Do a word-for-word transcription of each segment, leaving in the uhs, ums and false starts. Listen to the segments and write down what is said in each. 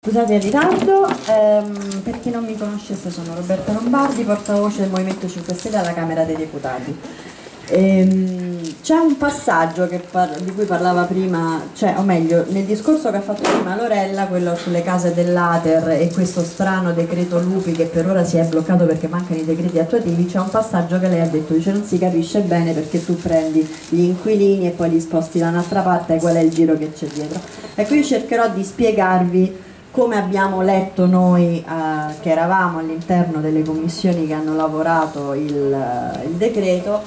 Scusate il ritardo, ehm, per chi non mi conoscesse sono Roberta Lombardi, portavoce del Movimento cinque Stelle alla Camera dei Deputati. Ehm, c'è un passaggio che di cui parlava prima, cioè, o meglio, nel discorso che ha fatto prima Lorella, quello sulle case dell'Ater e questo strano decreto Lupi che per ora si è bloccato perché mancano i decreti attuativi, c'è un passaggio che lei ha detto, dice non si capisce bene perché tu prendi gli inquilini e poi li sposti da un'altra parte e qual è il giro che c'è dietro. Ecco, io cercherò di spiegarvi come abbiamo letto noi eh, che eravamo all'interno delle commissioni che hanno lavorato il, il decreto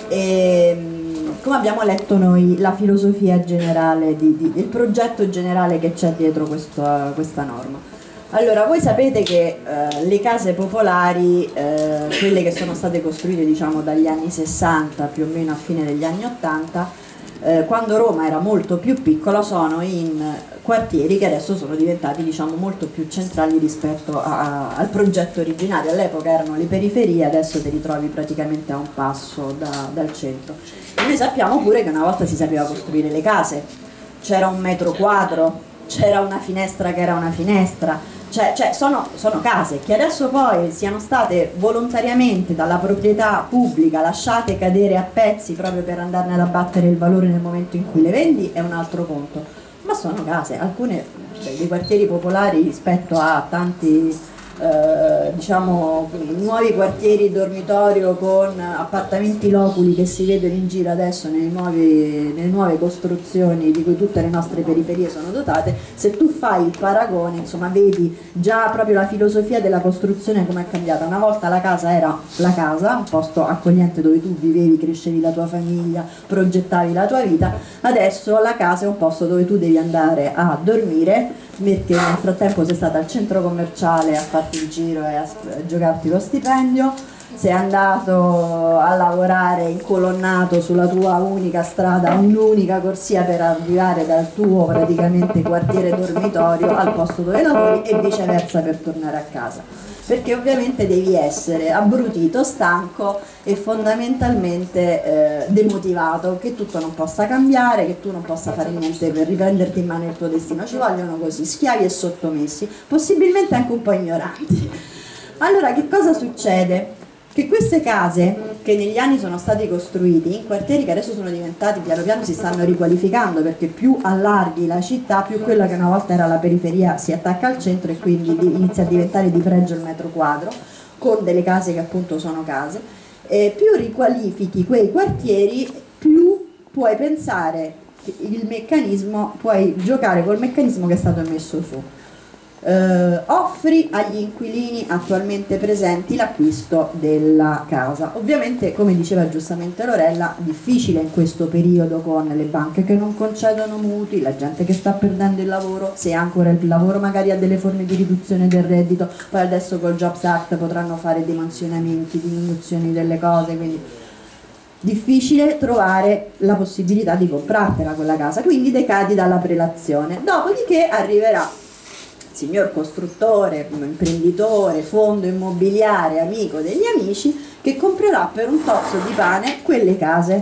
e come abbiamo letto noi la filosofia generale, di, di, il progetto generale che c'è dietro questo, questa norma. Allora, voi sapete che eh, le case popolari, eh, quelle che sono state costruite diciamo dagli anni sessanta più o meno a fine degli anni ottanta, eh, quando Roma era molto più piccola, sono in quartieri che adesso sono diventati diciamo molto più centrali rispetto a, a, al progetto originario. All'epoca erano le periferie, adesso ti ritrovi praticamente a un passo da, dal centro. E noi sappiamo pure che una volta si sapeva costruire le case, c'era un metro quadro, c'era una finestra che era una finestra, cioè, cioè sono, sono case che adesso poi siano state volontariamente dalla proprietà pubblica lasciate cadere a pezzi proprio per andarne ad abbattere il valore nel momento in cui le vendi è un altro conto, ma sono case, alcune cioè, dei quartieri popolari rispetto a tanti eh, diciamo nuovi quartieri dormitorio con appartamenti loculi che si vedono in giro adesso nei nuovi, nelle nuove costruzioni di cui tutte le nostre periferie sono dotate. Se tu fai il paragone, insomma, vedi già proprio la filosofia della costruzione come è cambiata. Una volta la casa era la casa, un posto accogliente dove tu vivevi, crescevi la tua famiglia, progettavi la tua vita. Adesso la casa è un posto dove tu devi andare a dormire, perché nel frattempo sei stata al centro commerciale a farti il giro e a giocarti lo stipendio, sei andato a lavorare incolonnato sulla tua unica strada, un'unica corsia per arrivare dal tuo praticamente quartiere dormitorio al posto dove lavori e viceversa per tornare a casa, perché ovviamente devi essere abbrutito, stanco e fondamentalmente eh, demotivato, che tutto non possa cambiare, che tu non possa fare niente per riprenderti in mano il tuo destino. Ci vogliono così, schiavi e sottomessi, possibilmente anche un po' ignoranti. Allora che cosa succede? Che queste case che negli anni sono stati costruiti in quartieri che adesso sono diventati, piano piano si stanno riqualificando, perché più allarghi la città più quella che una volta era la periferia si attacca al centro e quindi inizia a diventare di pregio il metro quadro, con delle case che appunto sono case, e più riqualifichi quei quartieri più puoi pensare che il meccanismo, puoi giocare col meccanismo che è stato messo su. Uh, offri agli inquilini attualmente presenti l'acquisto della casa. Ovviamente, come diceva giustamente Lorella, difficile in questo periodo con le banche che non concedono mutui, la gente che sta perdendo il lavoro, se ancora il lavoro magari ha delle forme di riduzione del reddito, poi adesso col Jobs Act potranno fare dei mansionamenti, diminuzioni delle cose, quindi difficile trovare la possibilità di comprartela quella casa, quindi decadi dalla prelazione. Dopodiché arriverà signor costruttore, imprenditore, fondo immobiliare, amico degli amici, che comprerà per un tozzo di pane quelle case,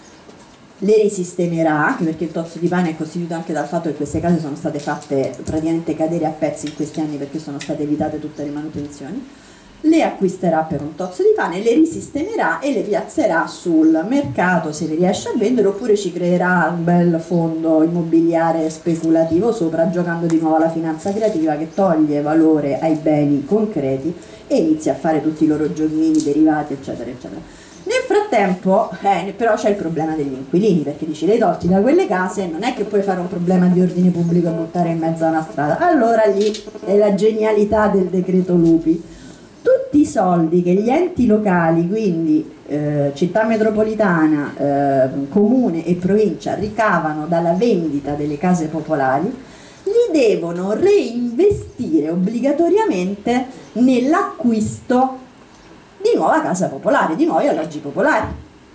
le risistemerà, anche perché il tozzo di pane è costituito anche dal fatto che queste case sono state fatte praticamente cadere a pezzi in questi anni perché sono state evitate tutte le manutenzioni, le acquisterà per un tozzo di pane, le risistemerà e le piazzerà sul mercato se le riesce a vendere, oppure ci creerà un bel fondo immobiliare speculativo sopra, giocando di nuovo alla finanza creativa che toglie valore ai beni concreti e inizia a fare tutti i loro giochini derivati eccetera eccetera. Nel frattempo eh, però c'è il problema degli inquilini, perché dici, le tolti da quelle case, non è che puoi fare un problema di ordine pubblico e buttare in mezzo a una strada. Allora lì è la genialità del decreto Lupi. Tutti i soldi che gli enti locali, quindi eh, città metropolitana, eh, comune e provincia, ricavano dalla vendita delle case popolari, li devono reinvestire obbligatoriamente nell'acquisto di nuova casa popolare, di nuovi alloggi popolari.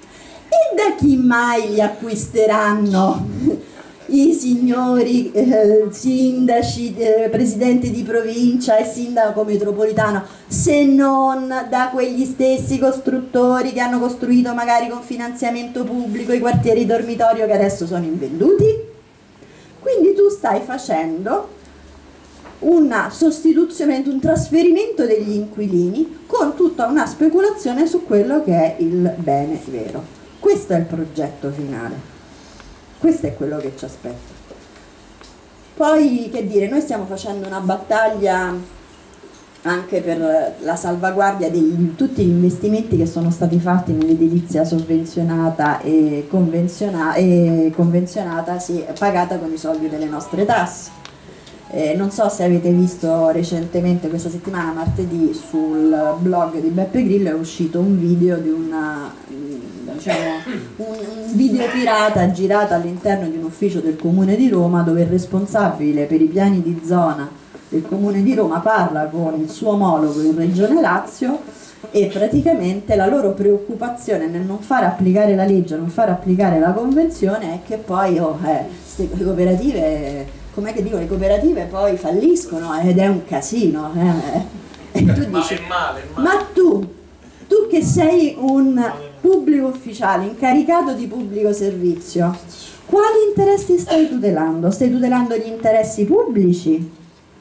E da chi mai li acquisteranno i signori eh, sindaci, eh, presidenti di provincia e sindaco metropolitano, se non da quegli stessi costruttori che hanno costruito magari con finanziamento pubblico i quartieri dormitorio che adesso sono invenduti? Quindi tu stai facendo una sostituzione, un trasferimento degli inquilini con tutta una speculazione su quello che è il bene vero. Questo è il progetto finale, questo è quello che ci aspetta. Poi, che dire, noi stiamo facendo una battaglia anche per la salvaguardia di tutti gli investimenti che sono stati fatti nell'edilizia sovvenzionata e, convenziona e convenzionata, sì, pagata con i soldi delle nostre tasse. Eh, non so se avete visto recentemente, questa settimana, martedì, sul blog di Beppe Grillo è uscito un video di una, diciamo, un, un video pirata girato all'interno di un ufficio del Comune di Roma, dove il responsabile per i piani di zona del Comune di Roma parla con il suo omologo in Regione Lazio e praticamente la loro preoccupazione nel non far applicare la legge, non far applicare la convenzione è che poi oh, eh, queste cooperative... com'è che dico, le cooperative poi falliscono ed è un casino, eh? E tu dici, ma, è male, è male. ma tu, tu che sei un pubblico ufficiale incaricato di pubblico servizio, quali interessi stai tutelando? Stai tutelando gli interessi pubblici?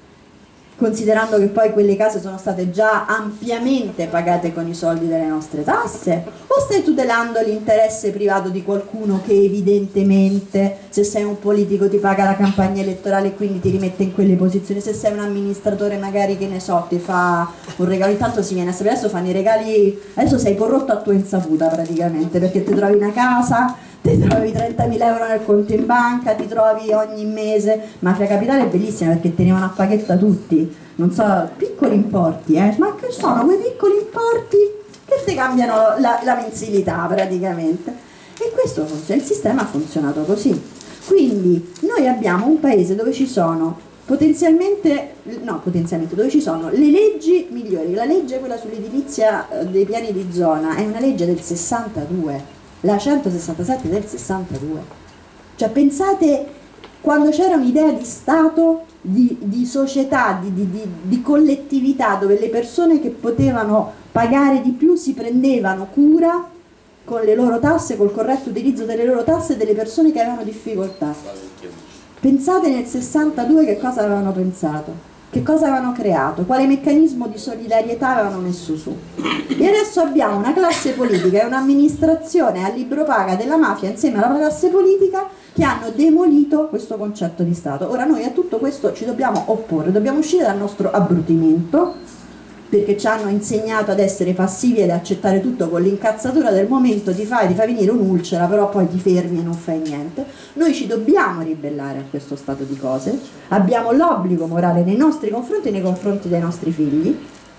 Considerando che poi quelle case sono state già ampiamente pagate con i soldi delle nostre tasse, o stai tutelando l'interesse privato di qualcuno che evidentemente, se sei un politico, ti paga la campagna elettorale e quindi ti rimette in quelle posizioni, se sei un amministratore magari, che ne so, ti fa un regalo, intanto si viene a sapere, adesso fanno i regali, adesso sei corrotto a tua insaputa praticamente, perché ti trovi una casa, ti trovi trentamila euro nel conto in banca, ti trovi ogni mese. Mafia Capitale è bellissima perché tenevano a paghetta tutti, non so, piccoli importi, eh? Ma che sono quei piccoli importi che ti cambiano la, la mensilità praticamente. E questo funziona, il sistema ha funzionato così. Quindi noi abbiamo un paese dove ci sono potenzialmente, no potenzialmente, dove ci sono le leggi migliori. La legge, quella sull'edilizia dei piani di zona, è una legge del sessantadue, la centosessantasette del sessantadue. Cioè pensate, quando c'era un'idea di Stato, di, di società, di, di, di, di collettività, dove le persone che potevano pagare di più si prendevano cura con le loro tasse, col corretto utilizzo delle loro tasse, delle persone che avevano difficoltà. Pensate nel sessantadue che cosa avevano pensato, che cosa avevano creato, quale meccanismo di solidarietà avevano messo su. E adesso abbiamo una classe politica e un'amministrazione a libro paga della mafia insieme alla classe politica che hanno demolito questo concetto di Stato. Ora noi a tutto questo ci dobbiamo opporre, dobbiamo uscire dal nostro abbrutimento, perché ci hanno insegnato ad essere passivi ed accettare tutto con l'incazzatura del momento, ti fai, ti fai venire un'ulcera, però poi ti fermi e non fai niente. Noi ci dobbiamo ribellare a questo stato di cose, abbiamo l'obbligo morale nei nostri confronti e nei confronti dei nostri figli,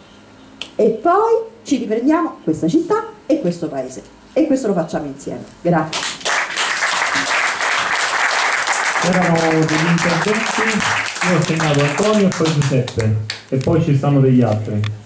e poi ci riprendiamo questa città e questo paese, e questo lo facciamo insieme. Grazie. Erano degli interventi, io ho segnato Antonio e poi Giuseppe, e poi ci stanno degli altri.